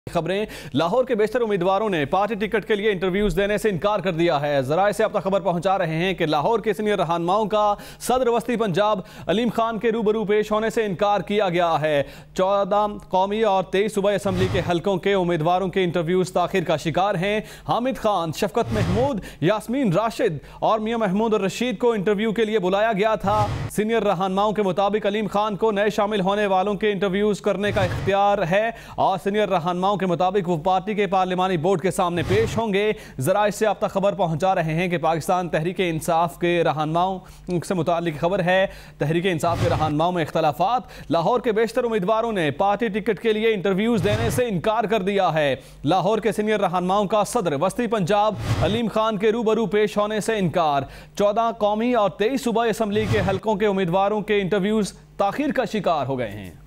खबरें। लाहौर के बेशतर उम्मीदवारों ने पार्टी टिकट के लिए इंटरव्यूज देने से इनकार कर दिया है। जराए से अब तक खबर पहुंचा रहे हैं कि लाहौर के सीनियर रहनुमाओं का सदर वस्ती पंजाब अलीम खान के रूबरू पेश होने से इनकार किया गया है। 14 कौमी और 23 सूबाई असम्बली के हलकों के उम्मीदवारों के इंटरव्यूज ताखिर का शिकार हैं। हामिद खान, शफकत महमूद, यास्मीन राशिद और मियां महमूद और रशीद को इंटरव्यू के लिए बुलाया गया था। सीनियर रहनुमाओं के मुताबिक अलीम खान को नए शामिल होने वालों के इंटरव्यूज करने का इख्तियार है और सीनियर रहनुमाओं के मुताबिक वो पार्टी के पार्लिमानी बोर्ड के सामने पेश होंगे। जराए से अब तक खबर पहुंचा रहे हैं कि पाकिस्तान तहरीक इंसाफ के रहनुमाओं से मुतालिक खबर है। तहरीक इंसाफ के रहनुमाओं में इख्तलाफात। लाहौर के बेशतर उम्मीदवारों ने पार्टी टिकट के लिए इंटरव्यूज देने से इनकार कर दिया है। लाहौर के सीनियर रहनुमाओं का सदर वस्ती पंजाब अलीम खान के रूबरू पेश होने से इनकार। 14 कौमी और 23 सूबाई असम्बली के हलकों के उम्मीदवारों के इंटरव्यूज ताखीर का शिकार हो गए हैं।